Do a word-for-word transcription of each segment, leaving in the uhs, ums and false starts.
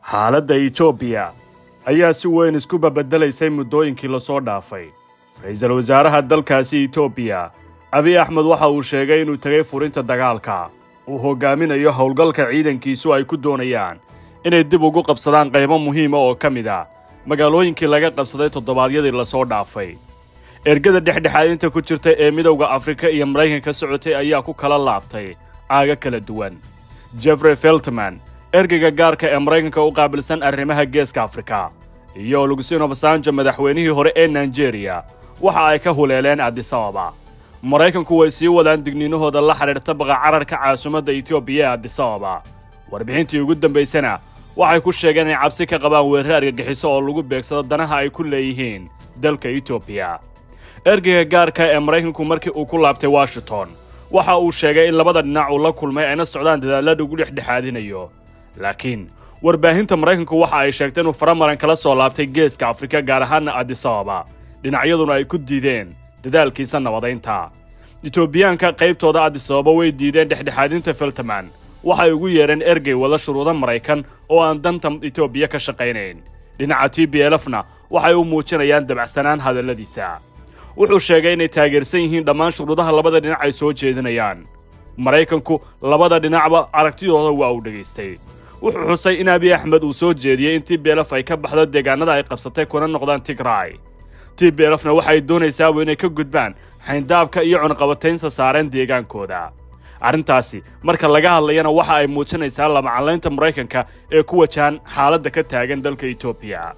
xaaladda Itoobiya ayaa si weyn isku bedelaysay muddooyinkii la soo dhaafay. Ra'iisul wasaaraha dalkaasi Itoobiya Abiy Ahmed waxa uu sheegay inuu tagay furinta dagaalka uu hogaaminayo howlgalka ciidankiisu ay ku doonayaan inay dib ugu qabsadaan qaybo muhiim ah oo kamid ah magaalooyinkii laga qabsaday toddobaadyadii la soo dhaafay. Ergada dhexdhexaadinta ku jirta ee Midowga Afrika iyo Mareykanka socotay ayaa ku kala laabtay aaga kala duwan. Jeffrey Feltman ergeyga gaarka ee Mareykanka u qaabilsan arrimaha Geeska Afrika iyo Olusegun Obasanjo madaxweynihii hore ee Nigeria waxa ay ka huleeleen Addis Ababa. Mareykanku way sii wadaan digniinahooda la xiriirta baqa cararka caasimadda Itoobiya ee Addis Ababa. Warbixintii ugu dambeysana waxay ku sheegeen in cabsi ka qabaan weerar argagixiso oo lagu beegsado danaha ay ku leeyihiin dalka Itoobiya. Ergeyga gaarka ee Mareykanku markii uu ku laabtay Washington waxa uu sheegay in labada dhinac uu la kulmay ayna socdaan dadaalada ugu dhexdhexaadinayo. Laakiin warbaahinta Mareykanku waxa ay sheegtay inuu faramaran kala soo laabtay Geeska Afrika gaar ahaan Addis Ababa. Dhinacyaduna ay ku diideen dadaalkiisa nabadeynta. Itoobiyaanka qaybtooda Addis Ababa way diideen dhexdhexaadinta Feltman. Waxay ugu yeereen ergey wada shuruudo Mareykan oo aan danta Itoobiya ka shaqeynayn. Dhinaca T B L F-na waxay u muujinayaan dabacsanaan hadalladiisa. Wuxuu sheegay inay taageersan yihiin dhammaan shuruudaha labada dhinac ay soo jeedinayaan. Mareykanku labada dhinacba aragtidooda waa uu dhageystay. Wuxuu xusay in Abiy Ahmed uu soo jeediyay in T B L F ay ka baxdo deegaanada ay qabsatay kuna noqdaan Tigray. T B L F-na waxay doonaysaa inay ka gudbaan xayndaabka iyo cunqabataynta saaran deegaankooda. Arrintaasi marka laga hadlayana waxa ay muujinaysaa la macalleynta Mareykanka ee ku wajahan xaaladda ka taagan dalka Itoobiya.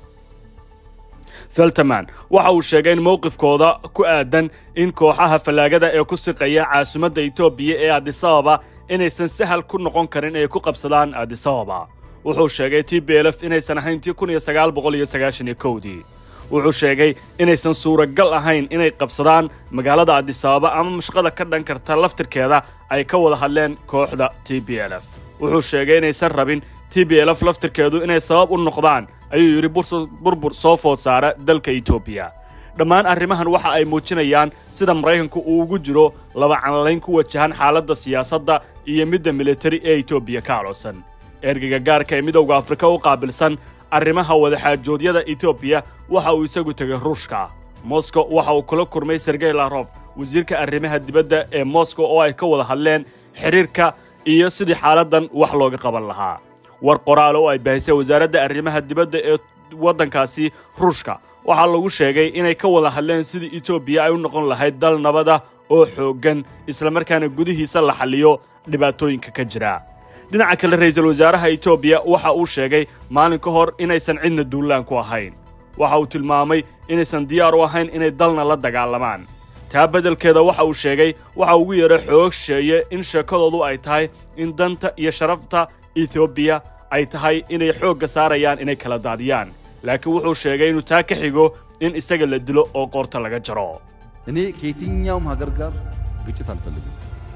Feltman waxa uu sheegay in mowqifkooda ku aadan in kooxaha falaagada ee ku siqaya caasimadda Itoobiya ee Addis Ababa inaysan sahal ku noqon karin ay ku qabsadaan Addis Ababa. Wuxuu sheegay T B L F inaysan ahayn kun iyo sagaal boqol iyo sagaashan iyo kow. Wuxuu sheegay inaysan suuragal ahayn inay qabsadaan magaalada Addis Ababa ama mashqada ka dhan karta laftirkeeda ay ka wada hadleen kooxda T B L F. Wuxuu sheegay inaysan rabin T B L F laftirkeedu inay sabab u noqdaan ayuu yiri burbur soo food saara dalka Itoobiya. Dhammaan arrimahan waxa ay muujinayaan sida Mareykanku uu ugu jiro laba canlayn ku wajahan xaaladda siyaasadda iyo midda military ee Itoobiya ka caloosan. Ergeyga gaarka ee Midowga Afrika u qaabilsan arrimaha wada xaajoodyada Itoobiya waxa uu isagu tagay Ruushka. Moscow waxa uu kula kulmay Sergey Lavrov wasiirka arrimaha dibadda ee Moscow oo ay ka wada hadleen xiriirka iyo sidii xaaladdan wax looga qaban lahaa. war qoraal oo ay baahisay wasaaradda arrimaha dibadda ee waddankaasi Ruushka waxa lagu sheegay inay ka wada hadleen sidii Itoobiya ay u noqon lahayd dal nabad ah oo xooggan isla markaana gudihiisa la xalliyo dhibaatooyinka ka jira. dhinaca kale ra'iisul wasaaraha Itoobiya waxa uu sheegay maalin ka hor inaysan cidna duulaan ku ahayn. waxa uu tilmaamay inaysan diyaar u ahayn inay dalna la dagaalamaan. taa beddelkeeda waxa uu sheegay waxa ugu yeeray xoog sheeye in sheekadoodu ay tahay in danta iyo sharafta Itoobiya ay tahay inay xoogga saarayaan inay kala daadiyaan. laakiin wuxuu sheegay inuu taa ka xigo in isaga la dilo oo qoorta laga jaro. إني كيتينيا ومهاجر قصة الفيلم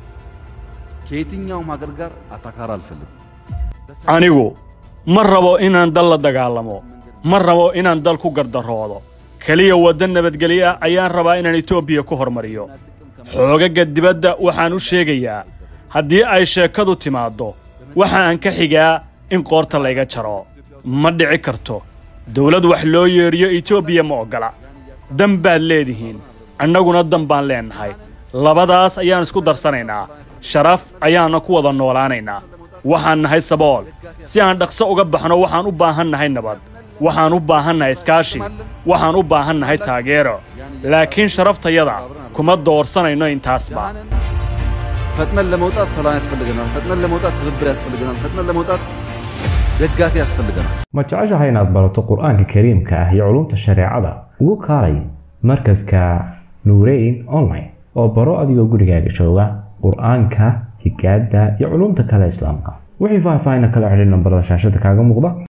كيتينيا ومهاجر أتكرر الفيلم anigu ma rabo inaan dal la dagaalamo ma rabo inaan dal ku gardaroodo kaliya wadan nabadgelyo ayaan rabaa inaan Itoobiya ku hormariyo. xoogaga dibadda waxaan u sheegayaa haddii ay sheekadu timaado waxa aan ka xigaa in qoorta laga jaro. ma dhici karto dawlad wax loo yeeriyo Itoobiya ma ogola. dan baad leedihiin annaguna dan baan leenahay. labadaas ayaan isku darsanaynaa. sharaf ayaana ku wada noolaanaynaa. waxaan nahay sabool si aan dhaqso uga baxno waxaan u baahannahay nabad. waxaan u baahannahay iskaashi. waxaan u baahannahay taageero. laakiin sharaftayada kuma doorsanayno intaasba. فتنا لموتات سلام يسفلقنا فتنا لموتات تغبر يسفلقنا فتنا لموتات دقات يسفلقنا ما تعجها هنا برضو القرآن الكريم كهي علوم الشريعة وكاري مركز كنورين أونلاين أو برو أديو قريقا شوغا قرآن كهيكادا يعلوم تكالا إسلامك وحي فاي فاينا كلا عجلنا برضو شاشتك هاقا مغضا